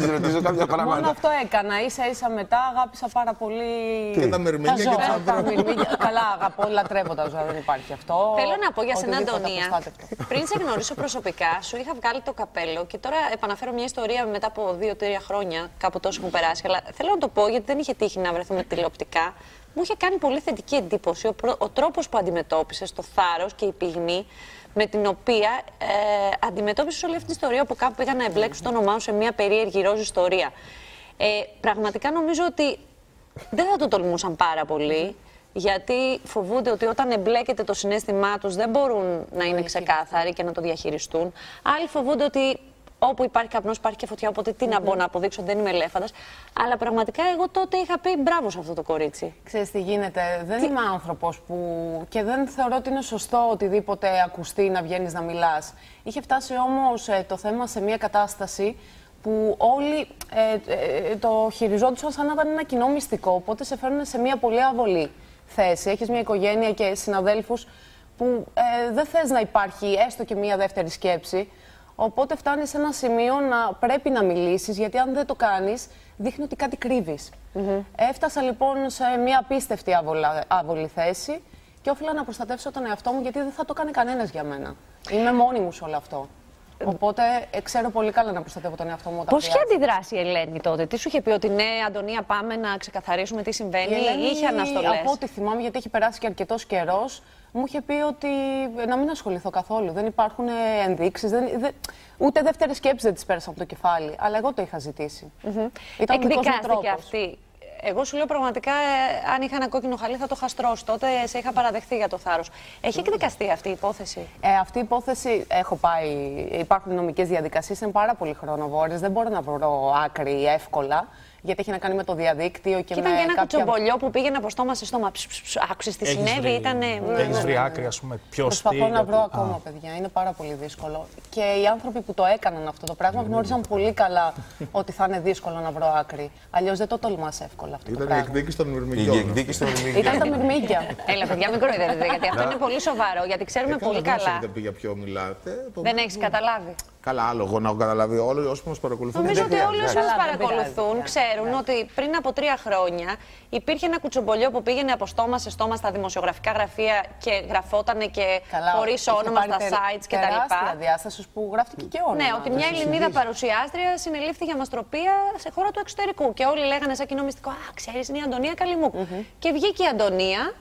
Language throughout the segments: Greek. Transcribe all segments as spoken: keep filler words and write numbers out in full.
τη ρωτήσω κάποια πράγματα. Μόνο αυτό έκανα. Ίσα ίσα μετά αγάπησα πάρα πολύ. Και τα μερμήνια και ζώα, τα μερμήνια. Καλά, αγαπώ, λατρεύω τα ζώα, δεν υπάρχει αυτό. Θέλω να πω για σένα, Αντωνία. Πριν σε γνωρίσω προσωπικά, σου είχα βγάλει το καπέλο και τώρα επαναφέρω μια ιστορία μετά από δύο-τρία χρόνια, κάπου τόσο έχουν περάσει. Αλλά θέλω να το πω γιατί δεν είχε τύχει να βρεθούμε τηλεοπτικά. Μου είχε κάνει πολύ θετική εντύπωση ο, ο τρόπος που αντιμετώπισες, το θάρρος και η πυγμή με την οποία ε, αντιμετώπισες όλη αυτή την ιστορία που κάπου πήγαν να εμπλέξουν το όνομά σου σε μια περίεργη ροζ ιστορία. Ε, πραγματικά νομίζω ότι δεν θα το τολμούσαν πάρα πολύ, γιατί φοβούνται ότι όταν εμπλέκεται το συναίσθημά τους δεν μπορούν να είναι ξεκάθαροι και να το διαχειριστούν. Άλλοι φοβούνται ότι όπου υπάρχει καπνός υπάρχει και φωτιά, οπότε τι mm -hmm. να μπω να αποδείξω ότι δεν είμαι ελέφαντας. Αλλά πραγματικά εγώ τότε είχα πει μπράβο σε αυτό το κορίτσι. Ξέρεις τι γίνεται, δεν τι... είμαι άνθρωπος που και δεν θεωρώ ότι είναι σωστό οτιδήποτε ακουστεί να βγαίνεις να μιλάς. Είχε φτάσει όμως ε, το θέμα σε μια κατάσταση που όλοι ε, ε, το χειριζόντουσαν σαν να ήταν ένα κοινό μυστικό, οπότε σε φέρνουν σε μια πολύ αβολή θέση. Έχεις μια οικογένεια και συναδέλφους που ε, δεν θες να υπάρχει έστω και μια δεύτερη σκέψη. Οπότε φτάνεις σε ένα σημείο να πρέπει να μιλήσεις, γιατί αν δεν το κάνεις, δείχνει ότι κάτι κρύβεις. Mm-hmm. Έφτασα λοιπόν σε μια απίστευτη άβολα, άβολη θέση και όφιλα να προστατεύσω τον εαυτό μου, γιατί δεν θα το κάνει κανένας για μένα. Είμαι μόνη μου σε όλο αυτό. Οπότε ε, ξέρω πολύ καλά να προστατεύω τον εαυτό μου. Πώς είχε αντιδράσει η Ελένη τότε, τι σου είχε πει, ότι ναι, Αντωνία, πάμε να ξεκαθαρίσουμε τι συμβαίνει, ή είχε αναστολές? Από ό,τι θυμάμαι, γιατί έχει περάσει και αρκετός καιρός, μου είχε πει ότι να μην ασχοληθώ καθόλου. Δεν υπάρχουν ενδείξεις, δεν, δεν, ούτε δεύτερη σκέψη δεν της πέρασα από το κεφάλι. Αλλά εγώ το είχα ζητήσει. Mm-hmm. Εκδικάστηκε αυτή. Εγώ σου λέω πραγματικά, ε, αν είχα ένα κόκκινο χαλί θα το είχα στρώσει. Τότε σε είχα παραδεχθεί για το θάρρος. Έχει εκδικαστεί αυτή η υπόθεση? Ε, αυτή η υπόθεση έχω πάει. Υπάρχουν νομικές διαδικασίες, είναι πάρα πολύ χρονοβόρες. Δεν μπορώ να βρω άκρη εύκολα. Γιατί έχει να κάνει με το διαδίκτυο και, και με. Ήταν και ένα κάποια... κουτσομπολιό που πήγαινε από στόμα σε στόμα. Άκουσες τι συνέβη, ήταν. Έχεις βρει άκρη, ας πούμε, ποιος τι. Προσπαθώ να βρω ακόμα, παιδιά. Είναι πάρα πολύ δύσκολο. Και οι άνθρωποι που το έκαναν αυτό το πράγμα γνώριζαν πολύ καλά ότι θα είναι δύσκολο να βρω άκρη. Αλλιώς δεν το τολμάς εύκολα αυτό. Ήταν το η εκδίκηση των μυρμηγκιών. Η εκδίκηση των μυρμηγκιών. Ήταν τα μυρμήγκια. Έλα, παιδιά, μην κοροϊδεύετε, γιατί αυτό είναι πολύ σοβαρό. Γιατί ξέρουμε πολύ καλά. Για ποιο μιλάτε. Δεν έχεις καταλάβει? Καλά, άλλο εγώ να έχω καταλάβει. Όλοι όσοι μας παρακολουθούν. Νομίζω ότι όλοι όσοι μας παρακολουθούν ξέρουν ότι πριν από τρία χρόνια υπήρχε ένα κουτσομπολιό που πήγαινε από στόμα σε στόμα στα δημοσιογραφικά γραφεία και γραφότανε και χωρίς όνομα στα sites κτλ. Τεράστια διάσταση που γράφτηκε και όνομα. Ναι, ότι μια Ελληνίδα παρουσιάστρια συνελήφθη για μαστροπία σε χώρα του εξωτερικού. Και όλοι λέγανε σαν κοινό μυστικό, α, ξέρεις, είναι η Αντωνία Καλυμούκου. Mm-hmm. Και βγήκε η Αντωνία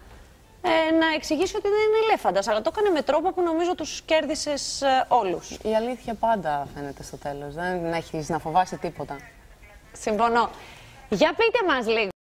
ε, να εξηγήσει ότι δεν είναι ελέφαντας, αλλά το έκανε με τρόπο που νομίζω τους κέρδισες ε, όλους. Η αλήθεια πάντα φαίνεται στο τέλος. Δεν έχεις να φοβάσαι τίποτα. Συμφωνώ. Για πείτε μας λίγο.